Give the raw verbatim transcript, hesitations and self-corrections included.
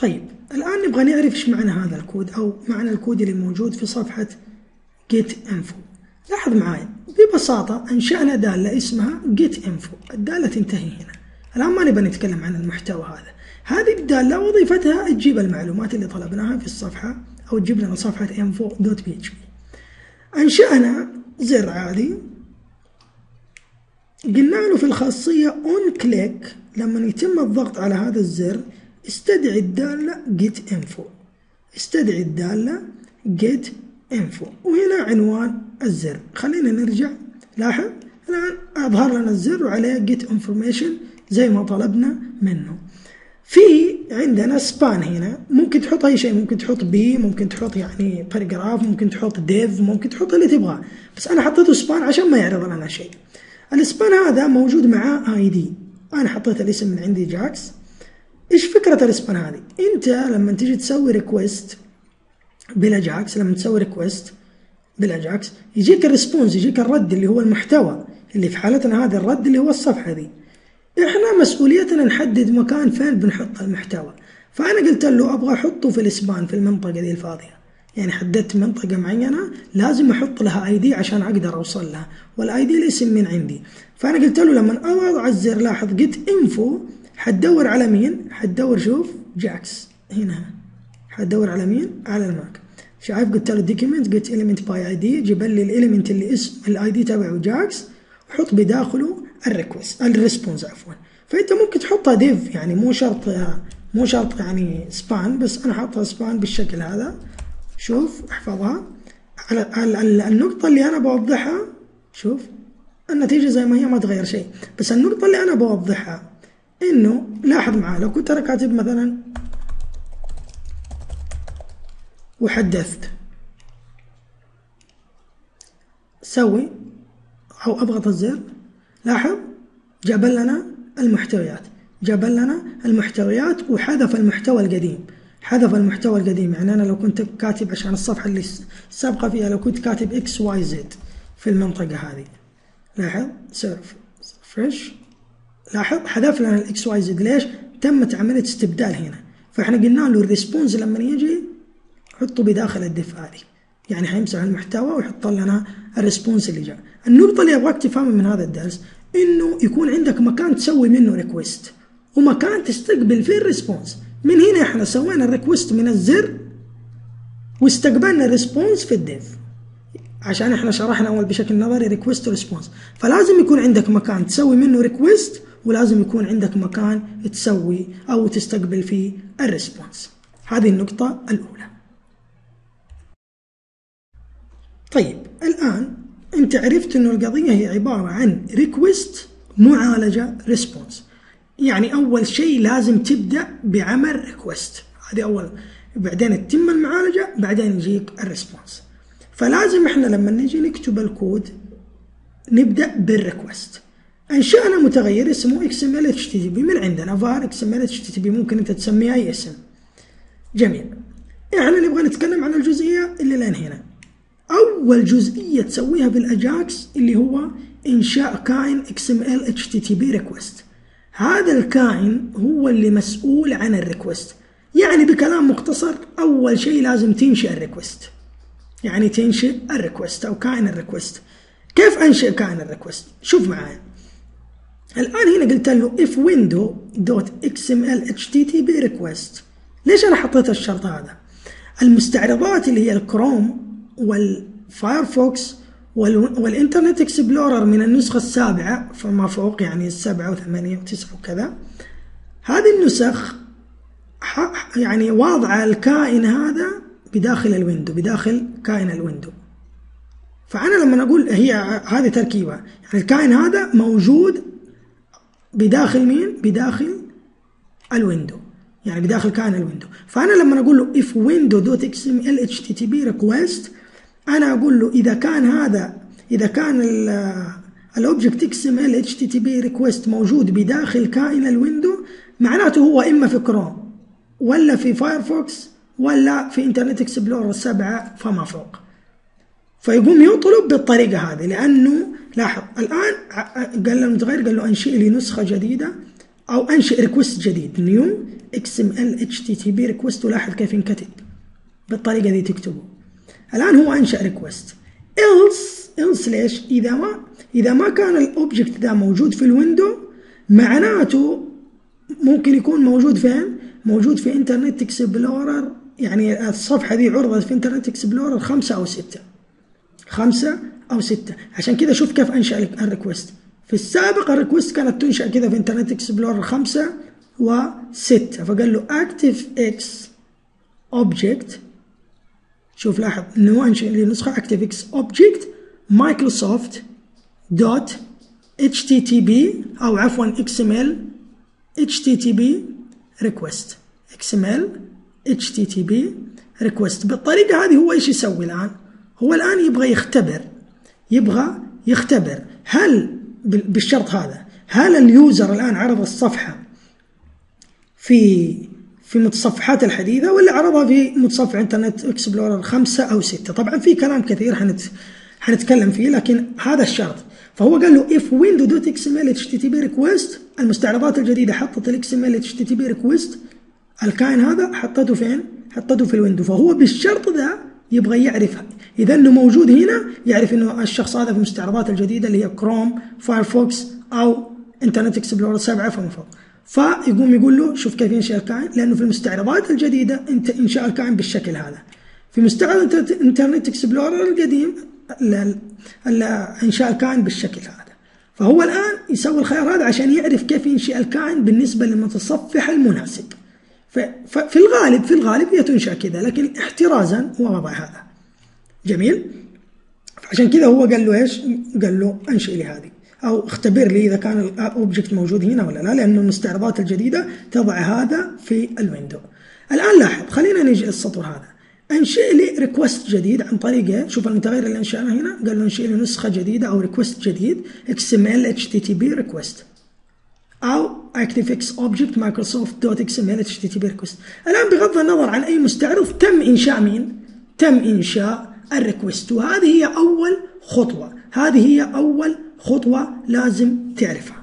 طيب الآن نبغى نعرف إيش معنى هذا الكود أو معنى الكود اللي موجود في صفحة getInfo. لاحظ معاي ببساطة أنشأنا دالة اسمها getInfo، الدالة تنتهي هنا. الآن ما نبغى نتكلم عن المحتوى هذا. هذه الدالة وظيفتها تجيب المعلومات اللي طلبناها في الصفحة أو تجيب لنا صفحة info دوت بي اتش بي. أنشأنا زر عادي، قلنا له في الخاصية on click لما يتم الضغط على هذا الزر استدعي الدالة getInfo، استدعي الدالة getInfo، وهنا عنوان الزر. خلينا نرجع. لاحظ الآن أظهر لنا الزر وعليه get information زي ما طلبنا منه. في عندنا سبان هنا، ممكن تحط أي شيء، ممكن تحط بي، ممكن تحط يعني باراجراف، ممكن تحط ديف، ممكن تحط اللي تبغاه، بس أنا حطيته سبان عشان ما يعرض لنا شيء. السبان هذا موجود معاه اي دي، أنا حطيت الاسم من عندي جاكس. إيش فكرة السبان هذه؟ أنت لما تيجي تسوي ريكوست بلا جاكس، لما تسوي ريكوست بلا جاكس يجيك الريسبونس، يجيك الرد اللي هو المحتوى، اللي في حالتنا هذا الرد اللي هو الصفحة دي. احنا مسؤوليتنا نحدد مكان فين بنحط المحتوى، فأنا قلت له أبغى أحطه في الإسبان في المنطقة دي الفاضية، يعني حددت منطقة معينة لازم أحط لها اي دي عشان أقدر أوصل لها، والاي دي الاسم من عندي. فأنا قلت له لما أضغط على الزر لاحظ getInfo حتدور على مين؟ حتدور شوف جاكس هنا، حتدور على مين؟ على الماك. شايف قلت له document get element by اي دي، جيب لي الاليمنت اللي اسم الاي دي تبعه جاكس، وحط بداخله الريكوست الريسبونس عفوا. فانت ممكن تحطها ديف، يعني مو شرط مو شرط يعني سبان، بس انا حاطها سبان بالشكل هذا. شوف احفظها. على النقطة اللي انا بوضحها شوف النتيجة زي ما هي ما تغير شيء، بس النقطة اللي انا بوضحها انه لاحظ معاه لو كنت انا كاتب مثلا وحدثت، سوي او اضغط الزر، لاحظ جاب لنا المحتويات، جاب لنا المحتويات وحذف المحتوى القديم، حذف المحتوى القديم. يعني انا لو كنت كاتب عشان الصفحة اللي السابقة فيها لو كنت كاتب اكس واي زد في المنطقة هذه، لاحظ سيرف فريش، لاحظ حذف لنا الاكس واي زد. ليش؟ تمت عملية استبدال هنا. فاحنا قلنا له الريسبونس لما يجي حطه بداخل الدف هذه، يعني حيمسح المحتوى ويحط لنا الريسبونس اللي جاء. النقطة اللي ابغاك تفهمها من هذا الدرس انه يكون عندك مكان تسوي منه ريكوست ومكان تستقبل فيه الريسبونس. من هنا احنا سوينا الريكوست من الزر واستقبلنا الريسبونس في الديف، عشان احنا شرحنا اول بشكل نظري ريكوست وريسبونس. فلازم يكون عندك مكان تسوي منه ريكوست، ولازم يكون عندك مكان تسوي او تستقبل فيه الريسبونس. هذه النقطة الاولى. طيب الان انت عرفت انه القضية هي عبارة عن ريكوست معالجة ريسبونس. يعني اول شيء لازم تبدأ بعمل ريكوست، هذه اول، بعدين تتم المعالجة، بعدين يجيك الريسبونس. فلازم احنا لما نجي نكتب الكود نبدأ بالريكوست. انشأنا متغير اسمه إكس إم إل إتش تي تي بي من عندنا var إكس إم إل إتش تي تي بي، ممكن انت تسميه اي اسم. جميل. احنا نبغى نتكلم عن الجزئية اللي لين هنا. اول جزئية تسويها بالاجاكس اللي هو انشاء كائن إكس إم إل إتش تي تي بي ريكوست. هذا الكائن هو اللي مسؤول عن الريكوست. يعني بكلام مختصر اول شيء لازم تنشئ الريكوست، يعني تنشئ الريكوست او كائن الريكوست. كيف انشئ كائن الريكوست؟ شوف معايا. الان هنا قلت له if window dot إكس إم إل إتش تي تي بي request. ليش انا حطيت الشرط هذا؟ المستعرضات اللي هي الكروم والفايرفوكس والانترنت اكسبلورر من النسخة السابعة فما فوق، يعني السبعة وثمانية وتسعة وكذا، هذه النسخ يعني واضعة الكائن هذا بداخل الويندو، بداخل كائن الويندو. فأنا لما أقول هي هذه تركيبة، يعني الكائن هذا موجود بداخل مين؟ بداخل الويندو، يعني بداخل كائن الويندو. فأنا لما أقول له if window dot إكس إم إل إتش تي تي بي request، أنا أقول له إذا كان هذا إذا كان الأوبجكت إكس إم إل إتش تي تي بي request موجود بداخل كائن الويندو، معناته هو إما في كروم ولا في فايرفوكس ولا في انترنت اكسبلورر السبعة فما فوق. فيقوم يطلب بالطريقة هذه، لأنه لاحظ الآن قال له المتغير قال له أنشئ لي نسخة جديدة او انشئ ريكوست جديد نيو اكس ام ال اتش تي تي بي ريكوست. ولاحظ كيف ينكتب بالطريقه دي تكتبه. الان هو انشأ ريكوست. else else ليش؟ اذا ما اذا ما كان الاوبجكت ده موجود في الويندو معناته ممكن يكون موجود فين؟ موجود في انترنت اكسبلورر. يعني الصفحه دي عرضت في انترنت اكسبلورر خمسة او ستة خمسة او ستة. عشان كذا شوف كيف انشأ الريكوست. في السابق الريكوست كانت تنشأ كذا في انترنت اكسبلورر خمسة وستة، فقال له ActiveX Object. شوف لاحظ انه انشئ لي نسخه ActiveX Object Microsoft دوت اتش تي تي بي او عفوا اكس ام ال اتش تي تي بي ريكوست. اكس ام ال اتش تي تي بي ريكوست. بالطريقه هذه هو ايش يسوي الان؟ هو الان يبغى يختبر يبغى يختبر هل بالشرط هذا هل اليوزر الان عرض الصفحه في في متصفحات الحديثه ولا عرضها في متصفح انترنت اكسبلورر خمسة او ستة. طبعا في كلام كثير حنت حنتكلم فيه لكن هذا الشرط. فهو قال له if window.xml http request المستعرضات الجديده حطت الاكس ام ال http request الكائن هذا حطته فين؟ حطته في الويندو. فهو بالشرط ذا يبغى يعرف اذا انه موجود هنا، يعرف انه الشخص هذا في المستعرضات الجديده اللي هي كروم فايرفوكس او انترنت اكسبلورر سبعة فما فوق. فيقوم يقول له شوف كيف ينشئ الكائن، لانه في المستعرضات الجديده انت انشاء الكائن بالشكل هذا. في مستعرض انترنت اكسبلورر القديم انشاء الكائن بالشكل هذا. فهو الان يسوي الخيار هذا عشان يعرف كيف ينشئ الكائن بالنسبه للمتصفح المناسب. ففي الغالب في الغالب هي تنشأ كذا، لكن احترازا هو وضع هذا. جميل. عشان كذا هو قال له ايش؟ قال له انشئ لي هذه او اختبر لي اذا كان الاوبجكت موجود هنا ولا لا، لانه المستعرضات الجديده تضع هذا في الويندو. الان لاحظ، خلينا نيجي للسطر هذا. انشئ لي ريكوست جديد عن طريق ايه؟ شوف المتغير اللي انشأناه هنا، قال له انشئ لي نسخه جديده او ريكوست جديد اكس ام ال اتش تي تي بي ريكوست او ActiveX Object Microsoft دوت اكس ام ال اتش تي تي بي ريكوست. الان بغض النظر عن اي مستعرض تم انشاء مين؟ تم انشاء الريكوست. وهذه هي اول خطوه، هذه هي اول خطوه لازم تعرفها.